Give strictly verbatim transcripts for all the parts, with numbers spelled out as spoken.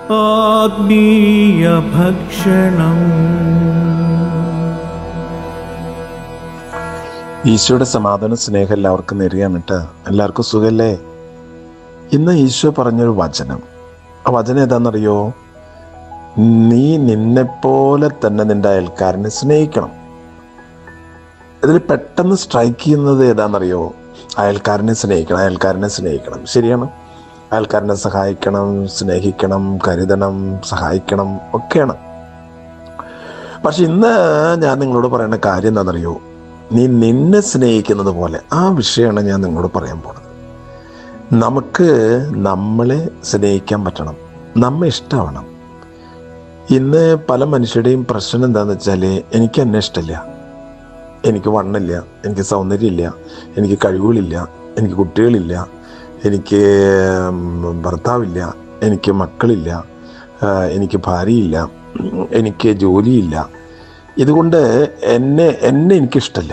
ആത്മീയ ഭക്ഷണം. ഈശോയുടെ സമാധാന സ്നേഹം എല്ലാവർക്കും നേരെയാണ് കേട്ടോ. എല്ലാവർക്കും സുഖല്ലേ? ഇന്ന് ഈശോ പറഞ്ഞൊരു വചനം, ആ വചനം ഏതാണെന്നറിയോ? നീ നിന്നെപ്പോലെ തന്നെ നിന്റെ അയൽക്കാരനെ സ്നേഹിക്കണം. ഇതിൽ പെട്ടെന്ന് സ്ട്രൈക്ക് ചെയ്യുന്നത് ഏതാണെന്നറിയോ? അയൽക്കാരനെ സ്നേഹിക്കണം, അയൽക്കാരനെ സ്നേഹിക്കണം. ശരിയാണ്, അയൽക്കാരനെ സഹായിക്കണം, സ്നേഹിക്കണം, കരുതണം, സഹായിക്കണം ഒക്കെയാണ്. പക്ഷെ ഇന്ന് ഞാൻ നിങ്ങളോട് പറയുന്ന കാര്യം എന്താണെന്നറിയോ? നീ നിന്നെ സ്നേഹിക്കുന്നത് പോലെ, ആ വിഷയമാണ് ഞാൻ നിങ്ങളോട് പറയാൻ പോണത്. നമുക്ക് നമ്മളെ സ്നേഹിക്കാൻ പറ്റണം, നമ്മെ ഇഷ്ടമാവണം. ഇന്ന് പല മനുഷ്യരുടെയും പ്രശ്നം എന്താണെന്ന് വെച്ചാൽ, എനിക്ക് എന്നെ ഇഷ്ടമില്ല, എനിക്ക് വണ്ണില്ല, എനിക്ക് സൗന്ദര്യമില്ല, എനിക്ക് കഴിവുകളില്ല, എനിക്ക് കുട്ടികളില്ല, എനിക്ക് ഭർത്താവില്ല, എനിക്ക് മക്കളില്ല, എനിക്ക് ഭാര്യയില്ല, എനിക്ക് ജോലിയില്ല. ഇതുകൊണ്ട് എന്നെ എന്നെ എനിക്കിഷ്ടമില്ല.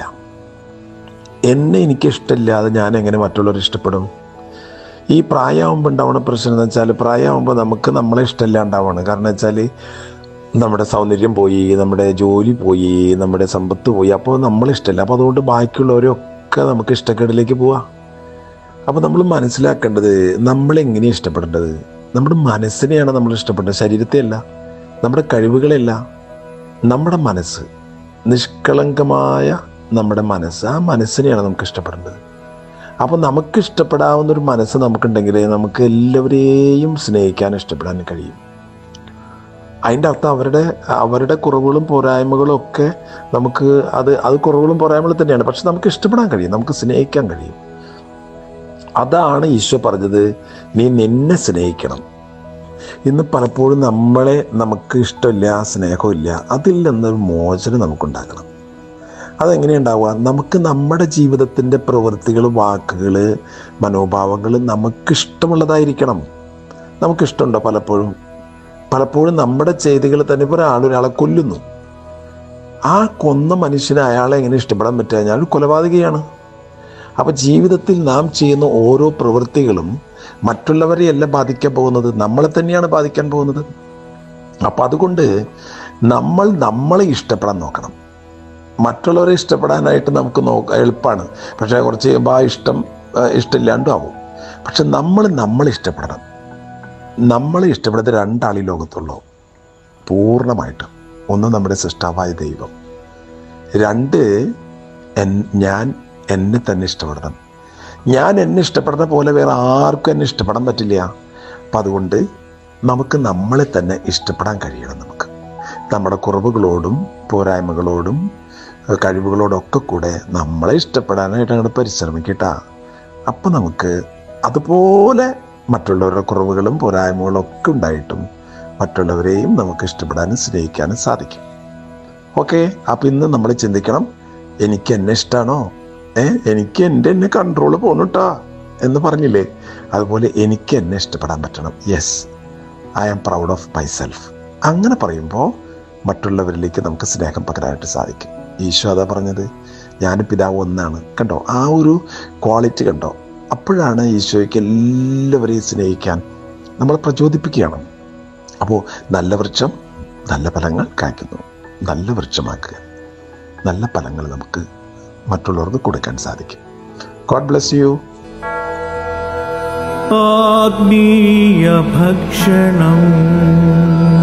എന്നെ എനിക്കിഷ്ടമില്ലാതെ ഞാൻ എങ്ങനെ മറ്റുള്ളവരെ ഇഷ്ടപ്പെടും? ഈ പ്രായമാകുമ്പോൾ ഉണ്ടാവുന്ന പ്രശ്നം എന്ന് വെച്ചാൽ, പ്രായമാകുമ്പോൾ നമുക്ക് നമ്മളെ ഇഷ്ടമില്ല ഉണ്ടാവുകയാണ്. കാരണം വെച്ചാൽ നമ്മുടെ സൗന്ദര്യം പോയി, നമ്മുടെ ജോലി പോയി, നമ്മുടെ സമ്പത്ത് പോയി. അപ്പോൾ നമ്മളിഷ്ടമില്ല. അപ്പോൾ അതുകൊണ്ട് ബാക്കിയുള്ളവരൊക്കെ നമുക്ക് ഇഷ്ടക്കേടിലേക്ക് പോവാം. അപ്പോൾ നമ്മൾ മനസ്സിലാക്കേണ്ടത്, നമ്മളെങ്ങനെയാണ് ഇഷ്ടപ്പെടേണ്ടത്? നമ്മുടെ മനസ്സിനെയാണ് നമ്മൾ ഇഷ്ടപ്പെടേണ്ടത്, ശരീരത്തെയല്ല, നമ്മുടെ കഴിവുകളെയല്ല. നമ്മുടെ മനസ്സ്, നിഷ്കളങ്കമായ നമ്മുടെ മനസ്സ്, ആ മനസ്സിനെയാണ് നമുക്ക് ഇഷ്ടപ്പെടേണ്ടത്. അപ്പോൾ നമുക്ക് ഇഷ്ടപ്പെടാവുന്നൊരു മനസ്സ് നമുക്കുണ്ടെങ്കിൽ നമുക്ക് എല്ലാവരെയും സ്നേഹിക്കാൻ ഇഷ്ടപ്പെടാൻ കഴിയും. അതിൻ്റെ അർത്ഥം അവരുടെ അവരുടെ കുറവുകളും പോരായ്മകളും ഒക്കെ നമുക്ക് അത് അത് കുറവുകളും പോരായ്മകളും തന്നെയാണ്. പക്ഷെ നമുക്ക് ഇഷ്ടപ്പെടാൻ കഴിയും, നമുക്ക് സ്നേഹിക്കാൻ കഴിയും. അതാണ് ഈശോ പറഞ്ഞത്, നീ നിന്നെ സ്നേഹിക്കണം. ഇന്ന് പലപ്പോഴും നമ്മളെ നമുക്ക് ഇഷ്ടമില്ല, സ്നേഹമില്ല, അതിൽ നിന്നൊരു മോചനം നമുക്കുണ്ടാക്കണം. അതെങ്ങനെയുണ്ടാവുക? നമുക്ക് നമ്മുടെ ജീവിതത്തിൻ്റെ പ്രവൃത്തികൾ, വാക്കുകൾ, മനോഭാവങ്ങൾ നമുക്കിഷ്ടമുള്ളതായിരിക്കണം. നമുക്കിഷ്ടമുണ്ടോ? പലപ്പോഴും പലപ്പോഴും നമ്മുടെ ചെയ്തികൾ തന്നെ. ഇപ്പോൾ ഒരാൾ ഒരാളെ കൊല്ലുന്നു, ആ കൊന്ന മനുഷ്യനെ അയാളെ എങ്ങനെ ഇഷ്ടപ്പെടാൻ പറ്റുക? ഞാൻ ഒരു കൊലപാതകയാണ്. അപ്പോൾ ജീവിതത്തിൽ നാം ചെയ്യുന്ന ഓരോ പ്രവൃത്തികളും മറ്റുള്ളവരെയല്ല ബാധിക്കാൻ പോകുന്നത്, നമ്മളെ തന്നെയാണ് ബാധിക്കാൻ പോകുന്നത്. അപ്പം അതുകൊണ്ട് നമ്മൾ നമ്മളെ ഇഷ്ടപ്പെടാൻ നോക്കണം. മറ്റുള്ളവരെ ഇഷ്ടപ്പെടാനായിട്ട് നമുക്ക് നോക്ക എളുപ്പമാണ്, പക്ഷേ കുറച്ച് കഴിയുമ്പോൾ ആ ഇഷ്ടം ഇഷ്ടമില്ലാണ്ടും ആവും. പക്ഷെ നമ്മൾ നമ്മളെ ഇഷ്ടപ്പെടണം. നമ്മളെ ഇഷ്ടപ്പെടുന്നത് രണ്ടാളീ ലോകത്തുള്ളൂ പൂർണ്ണമായിട്ടും. ഒന്ന് നമ്മുടെ സൃഷ്ടാവായ ദൈവം, രണ്ട് ഞാൻ എന്നെ തന്നെ ഇഷ്ടപ്പെടണം. ഞാൻ എന്നെ ഇഷ്ടപ്പെടുന്ന പോലെ വേറെ ആർക്കും എന്നെ ഇഷ്ടപ്പെടാൻ പറ്റില്ല. അപ്പം അതുകൊണ്ട് നമുക്ക് നമ്മളെ തന്നെ ഇഷ്ടപ്പെടാൻ കഴിയണം. നമുക്ക് നമ്മുടെ കുറവുകളോടും പോരായ്മകളോടും കഴിവുകളോടൊക്കെ കൂടെ നമ്മളെ ഇഷ്ടപ്പെടാനായിട്ട് അങ്ങോട്ട് പരിശ്രമിക്കട്ടാ. അപ്പം നമുക്ക് അതുപോലെ മറ്റുള്ളവരുടെ കുറവുകളും പോരായ്മകളും ഒക്കെ ഉണ്ടായിട്ടും മറ്റുള്ളവരെയും നമുക്ക് ഇഷ്ടപ്പെടാനും സ്നേഹിക്കാനും സാധിക്കും. ഓക്കെ, അപ്പം ഇന്ന് നമ്മൾ ചിന്തിക്കണം, എനിക്ക് എന്നെ ഇഷ്ടമാണോ? ഏ എനിക്ക് എൻ്റെ എന്നെ കൺട്രോൾ പോകണട്ടാ എന്ന് പറഞ്ഞില്ലേ, അതുപോലെ എനിക്ക് എന്നെ ഇഷ്ടപ്പെടാൻ പറ്റണം. Yes, I am proud of myself. അങ്ങനെ പറയുമ്പോൾ മറ്റുള്ളവരിലേക്ക് നമുക്ക് സ്നേഹം പകരാനായിട്ട് സാധിക്കും. ഈശോ അതാ പറഞ്ഞത്, ഞാൻ പിതാവ് ഒന്നാണ്. കണ്ടോ ആ ഒരു ക്വാളിറ്റി കണ്ടോ? അപ്പോഴാണ് ഈശോയ്ക്ക് എല്ലാവരെയും സ്നേഹിക്കാൻ നമ്മളെ പ്രചോദിപ്പിക്കുകയാണ്. അപ്പോൾ നല്ല വൃക്ഷം നല്ല ഫലങ്ങൾ കായ്ക്കുന്നു. നല്ല വൃക്ഷമാക്കുക, നല്ല ഫലങ്ങൾ നമുക്ക് മറ്റുള്ളവർക്ക് കൊടുക്കാൻ സാധിക്കും. God bless you. ആത്മീയ ഭക്ഷണം.